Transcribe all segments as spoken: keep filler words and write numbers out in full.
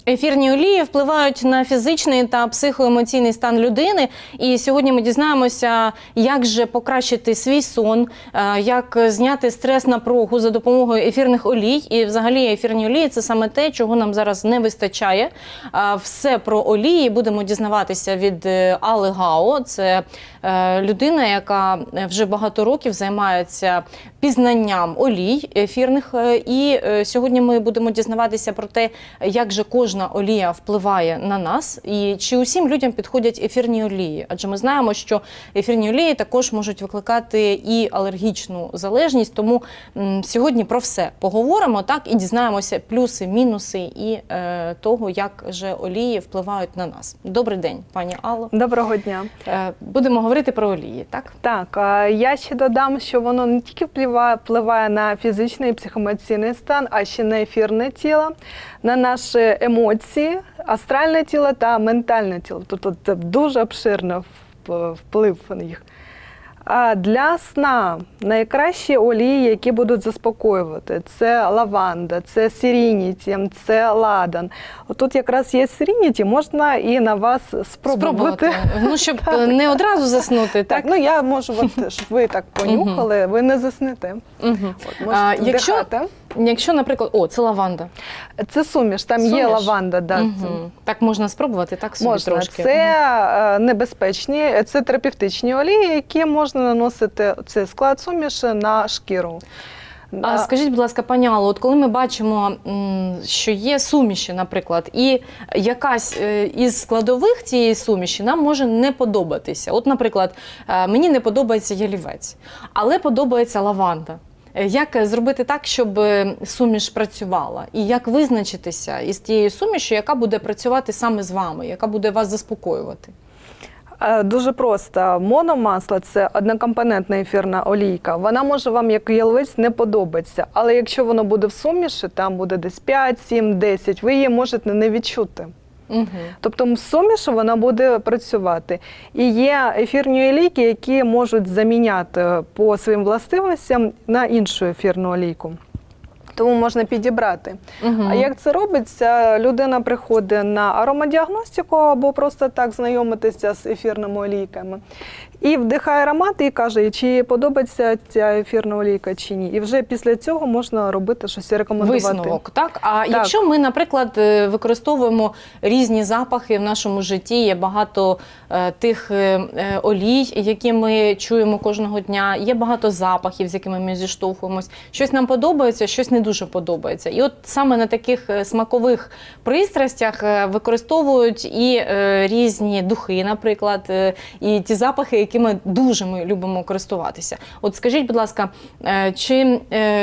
Ефірні олії впливають на фізичний та психоемоційний стан людини. І сьогодні ми дізнаємося, як же покращити свій сон, як зняти стрес-напругу за допомогою ефірних олій. І взагалі ефірні олії – це саме те, чого нам зараз не вистачає. Все про олії будемо дізнаватися від Алли Гао. Це людина, яка вже багато років займається пізнанням олій ефірних. І сьогодні ми будемо дізнаватися про те, як же кожен Кожна олія впливає на нас і чи усім людям підходять ефірні олії. Адже ми знаємо, що ефірні олії також можуть викликати і алергічну залежність. Тому м, сьогодні про все поговоримо, так, і дізнаємося плюси, мінуси і е, того, як же олії впливають на нас. Добрий день, пані Алло. Доброго дня. Е, будемо говорити про олії, так? Так, я ще додам, що воно не тільки впливає, впливає на фізичний і психоемоційний стан, а ще на ефірне тіло, на наші емоції, астральне тіло та ментальне тіло. Тобто це дуже обширний вплив на їх. А для сна найкращі олії, які будуть заспокоювати, це лаванда, це сірініті, це ладан. Отут якраз є сірініті, можна і на вас спробувати. Спробувати. Ну, щоб не одразу заснути. Так, так ну я можу, от, щоб ви так понюхали, ви не заснете. Угу. От, а, якщо, якщо, наприклад, о, це лаванда. Це суміш, там суміш? Є лаванда. Да. Угу. Так можна спробувати, так собі можна. Трошки? Це угу. небезпечні, це терапевтичні олії, які можна наносити цей склад суміші на шкіру. А скажіть, будь ласка, пані Алло, от коли ми бачимо, що є суміші, наприклад, і якась із складових цієї суміші нам може не подобатися. От, наприклад, мені не подобається ялівець, але подобається лаванда. Як зробити так, щоб суміш працювала? І як визначитися із тією сумішю, яка буде працювати саме з вами, яка буде вас заспокоювати? Дуже просто. Мономасло – це однокомпонентна ефірна олійка. Вона може вам, як яловець, не подобатися. Але якщо воно буде в суміші, там буде десь п'ять, сім, десять, ви її можете не відчути. Угу. Тобто в суміші вона буде працювати. І є ефірні олійки, які можуть заміняти по своїм властивостям на іншу ефірну олійку. Тому можна підібрати. Uh-huh. А як це робиться? Людина приходить на аромадіагностику або просто так знайомитися з ефірними олійками. І вдихає аромат і каже, чи подобається ця ефірна олійка, чи ні. І вже після цього можна робити щось і рекомендувати. Висновок, так? А так. якщо ми, наприклад, використовуємо різні запахи в нашому житті, є багато е, тих е, олій, які ми чуємо кожного дня, є багато запахів, з якими ми зіштовхуємось. Щось нам подобається, щось не дуже подобається. І от саме на таких смакових пристрастях використовують і е, різні духи, наприклад, е, і ті запахи, якими дуже ми любимо користуватися. От скажіть, будь ласка, чи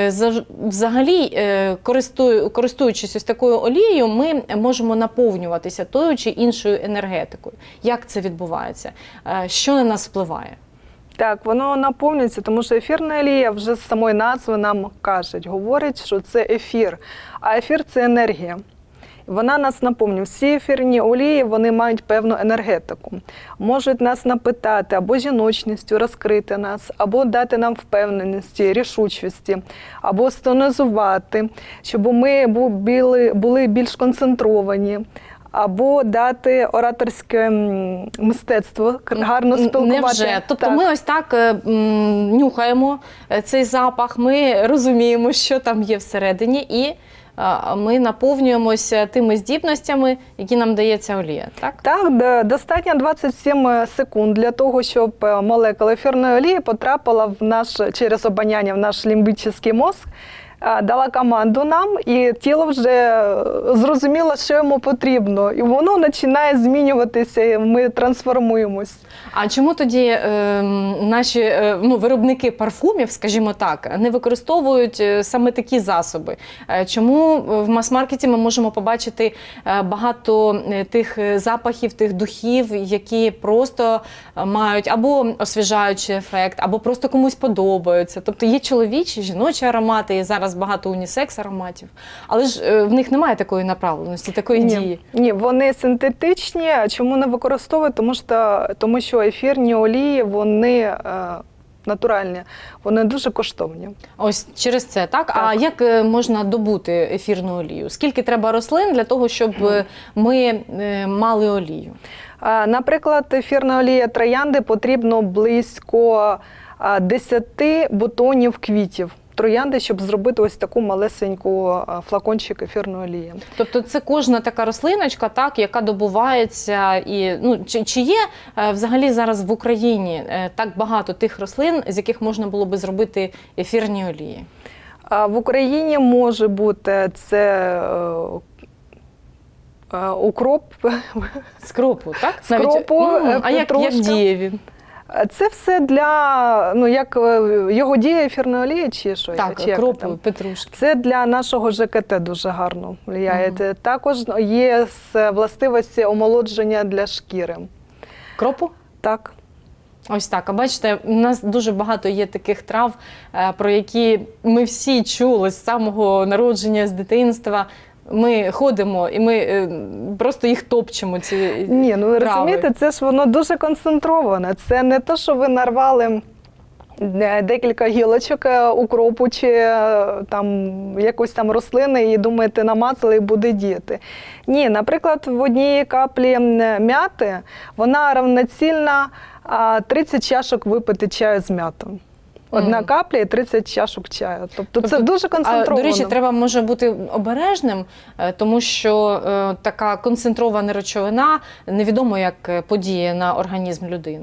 взагалі, користуючись ось такою олією, ми можемо наповнюватися тою чи іншою енергетикою? Як це відбувається? Що на нас впливає? Так, воно наповнюється, тому що ефірна олія вже з самої назви нам кажуть, говорить, що це ефір, а ефір – це енергія. Вона нас наповнює. Всі ефірні олії, вони мають певну енергетику. Можуть нас напитати або жіночністю, розкрити нас, або дати нам впевненості, рішучості, або стонізувати, щоб ми були, були більш концентровані, або дати ораторське мистецтво, гарно спілкувати. Невже? Тобто так. Ми ось так м, нюхаємо цей запах, ми розуміємо, що там є всередині, і ми наповнюємося тими здібностями, які нам дає ця олія, так? Так, достатньо двадцять сім секунд для того, щоб молекула ефірної олії потрапила в наш, через обоняння в наш лімбічний мозок, дала команду нам, і тіло вже зрозуміло, що йому потрібно. І воно починає змінюватися, і ми трансформуємось. А чому тоді е, наші е, ну, виробники парфумів, скажімо так, не використовують саме такі засоби? Чому в мас-маркеті ми можемо побачити багато тих запахів, тих духів, які просто мають або освіжаючий ефект, або просто комусь подобаються? Тобто є чоловічі, жіночі аромати, і зараз багато унісекс ароматів, але ж в них немає такої направленості, такої ні, дії. Ні, вони синтетичні. Чому не використовують? Тому що, тому що ефірні олії, вони е, натуральні, вони дуже коштовні. Ось через це, так? Так. А як е, можна добути ефірну олію? Скільки треба рослин для того, щоб е, ми е, мали олію? А, Наприклад, ефірна олія троянди потрібно близько а, десяти бутонів квітів троянди, щоб зробити ось таку малесеньку а, флакончик ефірної олії. Тобто це кожна така рослиночка, так, яка добувається, і ну чи, чи є е, взагалі зараз в Україні е, так багато тих рослин, з яких можна було би зробити ефірні олії? А в Україні може бути це е, е, укроп. З кропу, так? З кропу, Навіть, м, а як, як петрушка. діє він? Це все для, ну як е, його діє ефірна олія чи що? Так, чи як кропу, там? петрушки. Це для нашого ЖКТ дуже гарно впливає. Мгм. Також є з властивості омолодження для шкіри. Кропу? Так. Ось так. А бачите, у нас дуже багато є таких трав, е, про які ми всі чули з самого народження, з дитинства. Ми ходимо і ми е, просто їх топчемо, ці Ні, ну ви трави. розумієте, це ж воно дуже концентроване. Це не те, що ви нарвали е, декілька гілочок е, укропу чи е, там якоїсь там рослини і думаєте, намацали і буде діяти. Ні, наприклад, в одній каплі м, м'яти вона равноцільна а, тридцять чашок випити чаю з м'ятою. Одна Мгм. капля і тридцять чашок чаю. Тобто, це Тобто, дуже А, концентровано. до речі, треба може бути обережним, е, тому що е, така концентрована речовина невідомо як е, подіє на організм людини.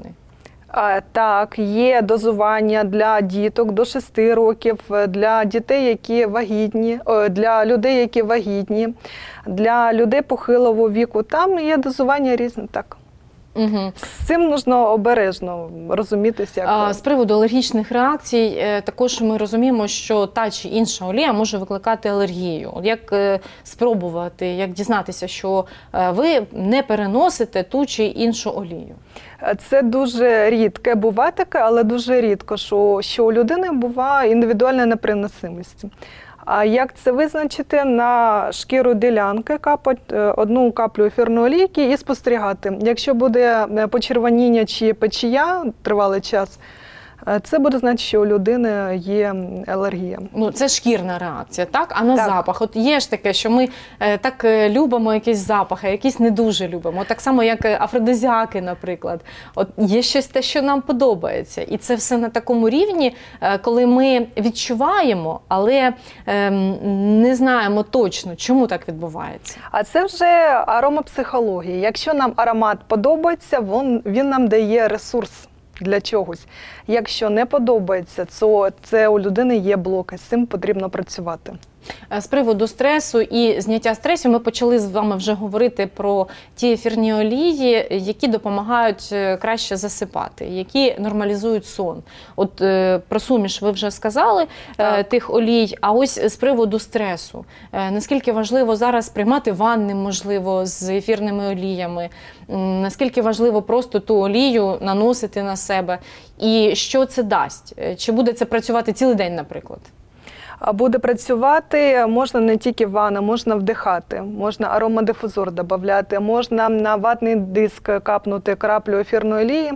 А, Так, є дозування для діток до шести років, для дітей, які вагітні, о, для людей, які вагітні, для людей похилого віку. Там є дозування різне. Так. Угу. З цим потрібно обережно розумітися. Як... А, з приводу алергічних реакцій, е, також ми розуміємо, що та чи інша олія може викликати алергію. От як е, спробувати, як дізнатися, що е, ви не переносите ту чи іншу олію? Це дуже рідке, буває таке, але дуже рідко, що, що у людини буває індивідуальна непереносимість. А як це визначити? На шкіру ділянки капати одну каплю ефірної олійки і спостерігати. Якщо буде почервоніння чи печія тривалий час, це буде значити, що у людини є алергія. Ну, це шкірна реакція, так? А на Так. запах? От є ж таке, що ми е, так е, любимо якісь запахи, якісь не дуже любимо. Так само, як е, афродизіаки, наприклад. От є щось те, що нам подобається. І це все на такому рівні, е, коли ми відчуваємо, але е, не знаємо точно, чому так відбувається. А це вже аромапсихологія. Якщо нам аромат подобається, він, він нам дає ресурс для чогось. Якщо не подобається, то це у людини є блоки, з цим потрібно працювати. З приводу стресу і зняття стресу ми почали з вами вже говорити про ті ефірні олії, які допомагають краще засипати, які нормалізують сон. От е, про суміш ви вже сказали, е, тих олій, а ось з приводу стресу. Е, наскільки важливо зараз приймати ванни, можливо, з ефірними оліями, м, наскільки важливо просто ту олію наносити на себе, і що це дасть? Е, Чи буде це працювати цілий день, наприклад? Буде працювати, можна не тільки ванна, можна вдихати, можна аромадифузор додати, можна на ватний диск капнути краплю ефірної олії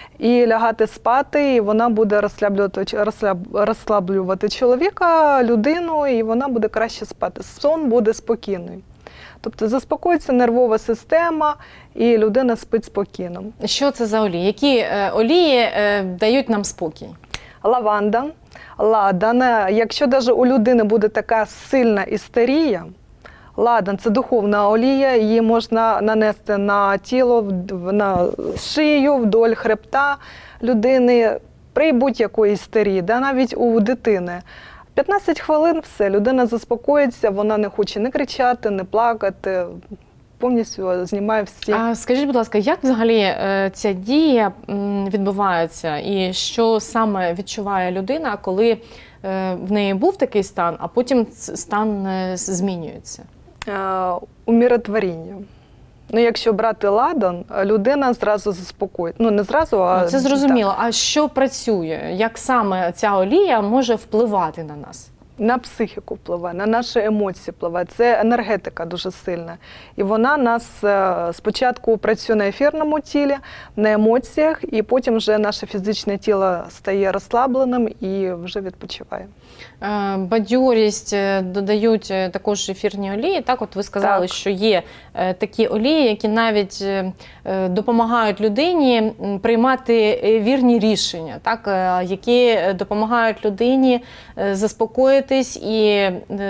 і лягати спати, і вона буде розслаблювати, розслаб, розслаблювати чоловіка, людину, і вона буде краще спати. Сон буде спокійний. Тобто заспокоїться нервова система, і людина спить спокійно. Що це за олії? Які е, олії е, дають нам спокій? Лаванда, ладан. Якщо навіть у людини буде така сильна істерія, ладан – це духовна олія, її можна нанести на тіло, на шию, вдоль хребта людини при будь-якої істерії, да, навіть у дитини. п'ятнадцять хвилин – все, людина заспокоїться, вона не хоче не кричати, не плакати, повністю знімає всі. А скажіть, будь ласка, як взагалі е, ця дія м, відбувається і що саме відчуває людина, коли е, в неї був такий стан, а потім ц- стан е, змінюється? Е, Умиротворіння. Ну, якщо брати ладан, людина зразу заспокоїть. Ну, не зразу, а... Ну, це зрозуміло. А що працює? Як саме ця олія може впливати на нас? на психіку впливає, на наші емоції впливає. Це енергетика дуже сильна. І вона нас спочатку працює на ефірному тілі, на емоціях, і потім вже наше фізичне тіло стає розслабленим і вже відпочиває. Бадьорість додають також ефірні олії. Так, от ви сказали, так, що є такі олії, які навіть допомагають людині приймати вірні рішення, так, які допомагають людині заспокоїтись і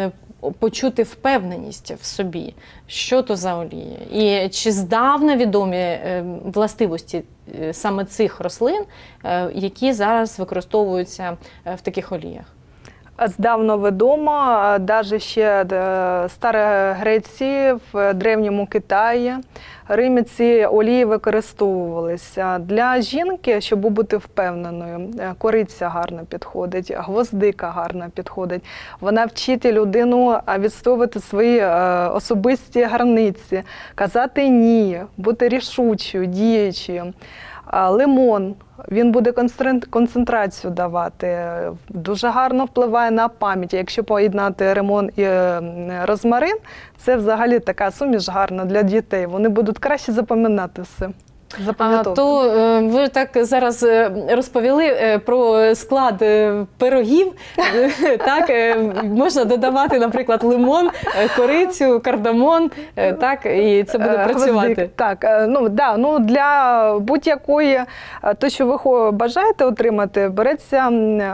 почути впевненість в собі. Що то за олії? І чи здавна відомі властивості саме цих рослин, які зараз використовуються в таких оліях? Здавна відомо, навіть ще в Старій Греції, в Древньому Китаї, Римі ці олії використовувалися. Для жінки, щоб бути впевненою, кориця гарно підходить, гвоздика гарно підходить. Вона вчить людину відстоювати свої особисті границі, казати «ні», бути рішучою, діючою. Лимон, він буде концентрацію давати, дуже гарно впливає на пам'ять. Якщо поєднати лимон і розмарин, це взагалі така суміш гарна для дітей. Вони будуть краще запам'ятати все. А то ви так зараз розповіли про склад пирогів. Так, можна додавати, наприклад, лимон, корицю, кардамон, так, і це буде працювати. Гвоздик, так, ну, да, ну, для будь-якої, то, що ви бажаєте отримати, береться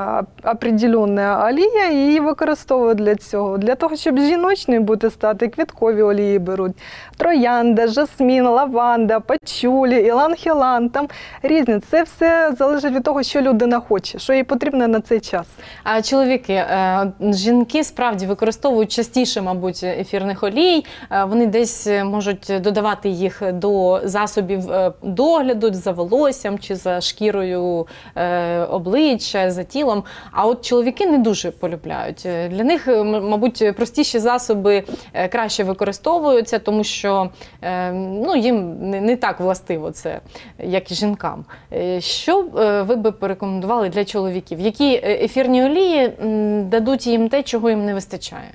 определенна олія і її використовують для цього. Для того, щоб жіночною бути стати, квіткові олії беруть. Троянда, жасмін, лаванда, пачулі, іланг-іланг, там різні. Це все залежить від того, що людина хоче, що їй потрібно на цей час. А чоловіки, жінки справді використовують частіше, мабуть, ефірних олій. Вони десь можуть додавати їх до засобів догляду, за волоссям чи за шкірою обличчя, за тілом. А от чоловіки не дуже полюбляють. Для них, мабуть, простіші засоби краще використовуються, тому що ну, їм не так властиво це, як і жінкам. Що ви би порекомендували для чоловіків? Які ефірні олії дадуть їм те, чого їм не вистачає?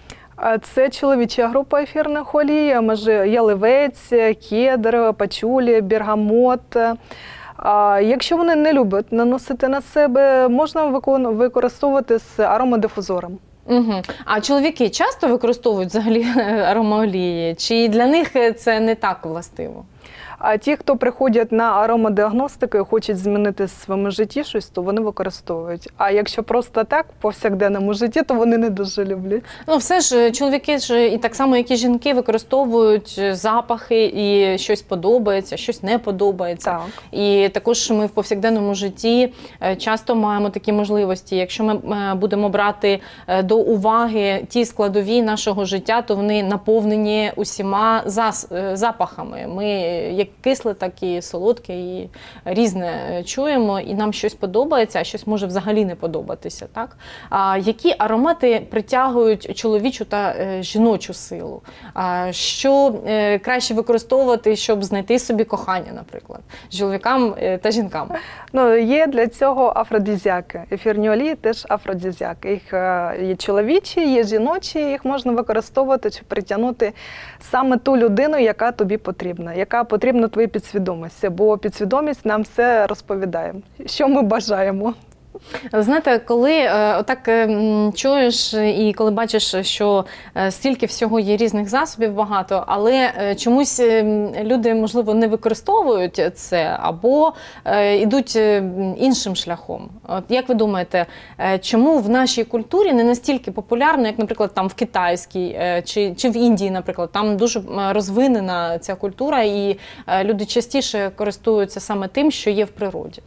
Це чоловіча група ефірних олій, може яливець, кедр, пачулі, бергамот. Якщо вони не люблять наносити на себе, можна використовувати з аромадифузором. Угу. А чоловіки часто використовують взагалі аромаолії? Чи для них це не так властиво? А ті, хто приходять на аромадіагностику і хочуть змінити в своєму житті щось, то вони використовують. А якщо просто так, в повсякденному житті, то вони не дуже люблять. Ну, все ж, чоловіки ж, і так само, як і жінки, використовують запахи, і щось подобається, щось не подобається. Так. І також ми в повсякденному житті часто маємо такі можливості. Якщо ми будемо брати до уваги ті складові нашого життя, то вони наповнені усіма запахами. Ми, як кисле, так і солодке, і різне чуємо, і нам щось подобається, а щось може взагалі не подобатися. Так? А які аромати притягують чоловічу та е, жіночу силу? А що е, краще використовувати, щоб знайти собі кохання, наприклад, чоловікам е, та жінкам? Ну, є для цього афродизіаки. Ефірні олії теж афродизіаки. Їх є чоловічі, є жіночі, їх можна використовувати, щоб притягнути саме ту людину, яка тобі потрібна, яка потрібна твоїй підсвідомості, бо підсвідомість нам все розповідає, що ми бажаємо. Знаєте, коли е, отак е, чуєш і коли бачиш, що е, стільки всього є різних засобів багато, але е, чомусь е, люди, можливо, не використовують це або е, йдуть іншим шляхом. От як ви думаєте, е, чому в нашій культурі не настільки популярно, як, наприклад, там в китайській е, чи, чи в Індії, наприклад, там дуже розвинена ця культура і е, люди частіше користуються саме тим, що є в природі?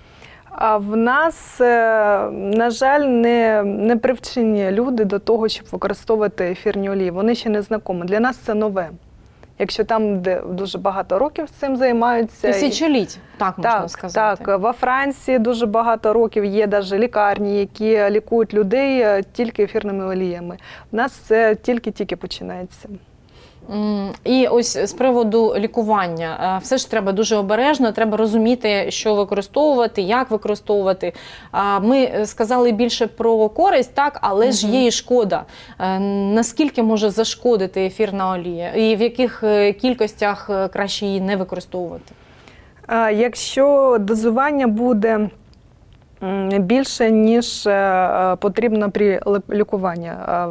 А в нас, на жаль, не, не привчені люди до того, щоб використовувати ефірні олії. Вони ще не знайомі. Для нас це нове. Якщо там, де дуже багато років цим займаються. Тисячоліть, так можна так, сказати. Так, во Франції дуже багато років є навіть лікарні, які лікують людей тільки ефірними оліями. У нас це тільки-тільки починається. І ось з приводу лікування. Все ж треба дуже обережно, треба розуміти, що використовувати, як використовувати. Ми сказали більше про користь, так, але ж є і шкода. Наскільки може зашкодити ефірна олія? І в яких кількостях краще її не використовувати? Якщо дозування буде більше, ніж потрібно при лікуванні.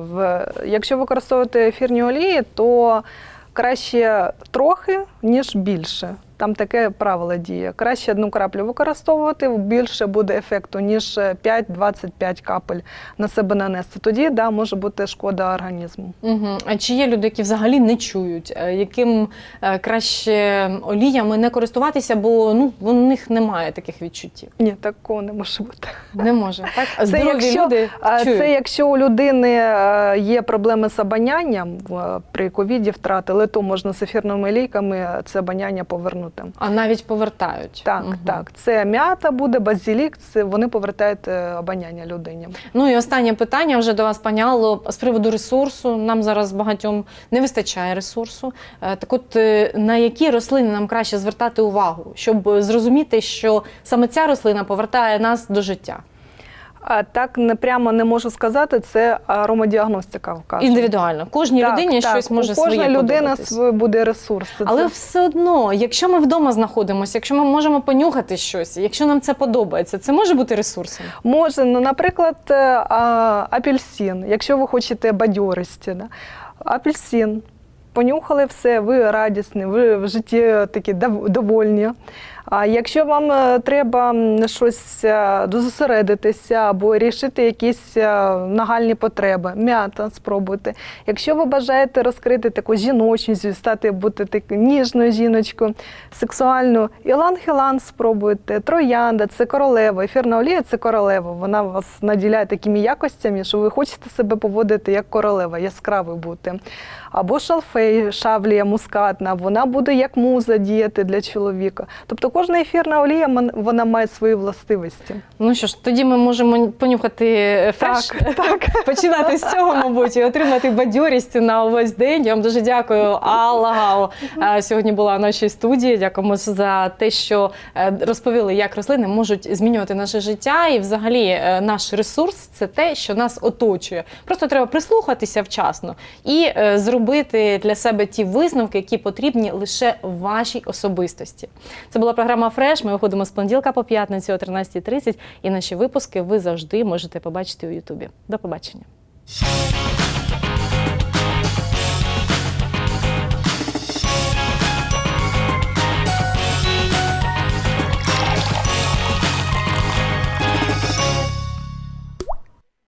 Якщо використовувати ефірні олії, то краще трохи, ніж більше. Там таке правило діє. Краще одну краплю використовувати, більше буде ефекту, ніж п'ять-двадцять п'ять капель на себе нанести. Тоді, да, може бути шкода організму. Угу. А чи є люди, які взагалі не чують, яким краще оліями не користуватися, бо ну, у них немає таких відчуттів? Ні, такого не може бути. Не може, так? А здорові якщо, люди чують? Це якщо у людини є проблеми з обонянням, при ковіді втратили, то можна з ефірними олійками це обоняння повернути. А навіть повертають? Так, угу. так. Це м'ята буде, базилік, це вони повертають обоняння людині. Ну і останнє питання вже до вас, пані Алло, з приводу ресурсу. Нам зараз багатьом не вистачає ресурсу. Так от, на які рослини нам краще звертати увагу, щоб зрозуміти, що саме ця рослина повертає нас до життя? А так не прямо не можу сказати, це аромадіагностика вказує. Індивідуально. Кожній так, людині так. щось може своє подобатись. Кожна людина свій буде ресурс. Але це... все одно, якщо ми вдома знаходимося, якщо ми можемо понюхати щось, якщо нам це подобається, це може бути ресурсом? Може. Ну, наприклад, апельсин, якщо ви хочете бадьорості. Да? Апельсин. Понюхали все, ви радісні, ви в житті такі довольні. А якщо вам треба щось дозосередитися або рішити якісь нагальні потреби, м'ята спробуйте. Якщо ви бажаєте розкрити таку жіночність, стати бути такою ніжною жіночкою, сексуальною, іланг-іланг спробуйте, троянда, це королева, ефірна олія – це королева. Вона вас наділяє такими якостями, що ви хочете себе поводити як королева, яскравою бути. Або шалфей, шавлія мускатна, вона буде як муза діяти для чоловіка. Тобто кожна ефірна олія, вона має свої властивості. Ну що ж, тоді ми можемо понюхати фреш, так, так. починати з цього, мабуть, і отримати бадьорість на увесь день. Я вам дуже дякую, Алла Гао сьогодні була в нашій студії. Дякуємо за те, що розповіли, як рослини можуть змінювати наше життя. І взагалі наш ресурс – це те, що нас оточує. Просто треба прислухатися вчасно і зробити робити для себе ті висновки, які потрібні лише вашій особистості. Це була програма «Фреш». Ми виходимо з понеділка по п'ятницю о тринадцятій тридцять. І наші випуски ви завжди можете побачити у Ютубі. До побачення.